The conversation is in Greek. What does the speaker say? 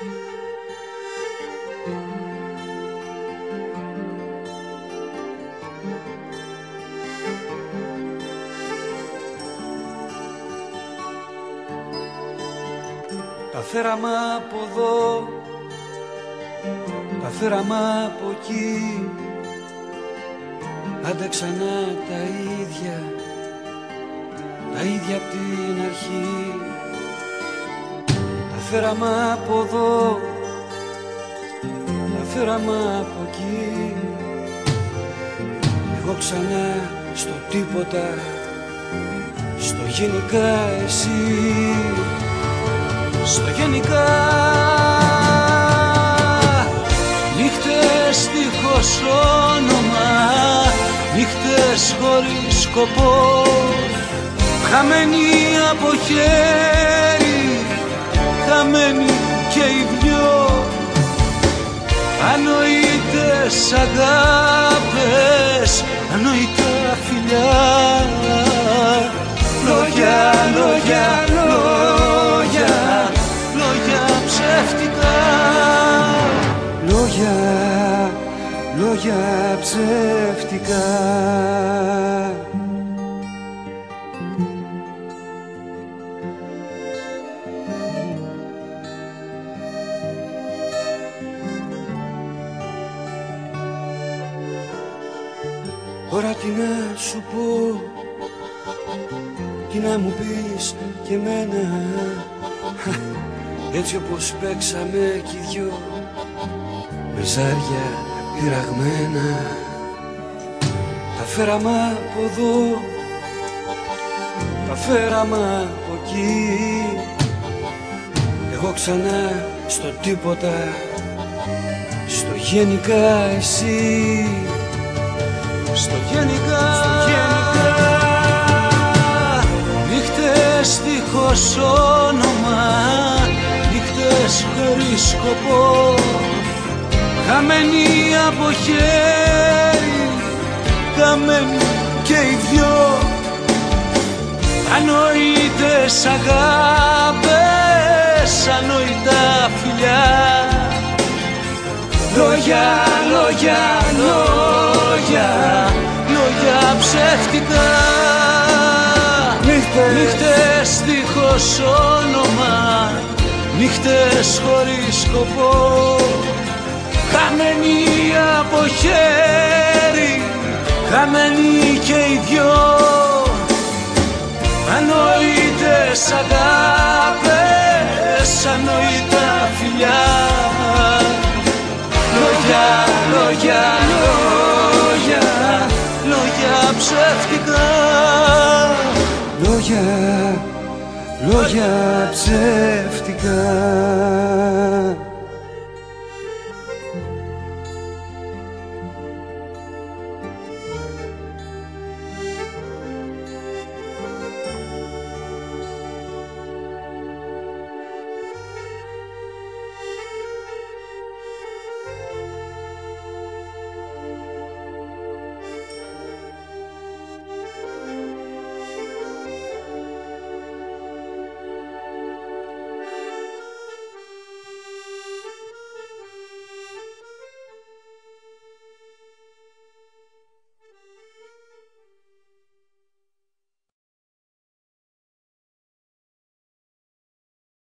Τα φέραμε από εδώ, τα φέραμε από εκεί, άντε ξανά τα ίδια απ' την αρχή. Τα φέραμε από εδώ, τα φέραμε από εκεί, εγώ ξανά στο τίποτα, στο γενικά εσύ. Στο γενικά, νύχτες δίχως όνομα, νύχτες χωρίς σκοπό, χαμένοι από χέρι, χαμένοι και οι δυο, ανοητές αγάπες, ανοητά φιλιά, λόγια, λόγια, λόγια, λόγια ψεύτικα, λόγια, λόγια ψεύτικα. Τώρα τι να σου πω, τι να μου πεις και εμένα, έτσι όπως παίξαμε κι οι δυο, με ζάρια πειραγμένα. Τα φέραμε από εδώ, τα φέραμε από εκεί, εγώ ξανά στο τίποτα, στο γενικά εσύ. Στο γενικά, νύχτες δίχως όνομα, νύχτες χωρίς σκοπό, χαμένοι από χέρι, χαμένοι και οι δυο, ανοητές αγάπες, ανοητά φιλιά, λόγια, λόγια, λόγια, λόγια ψεύτικα. Νύχτες δίχως όνομα, νύχτες χωρίς σκοπό, χαμένοι από χέρι, χαμένοι και οι δυο, ανοητές αγάπες, ανοητά φιλιά, λόγια, λόγια, λόγια, λόγια ψεύτικα, λόγια, λόγια ψεύτικα.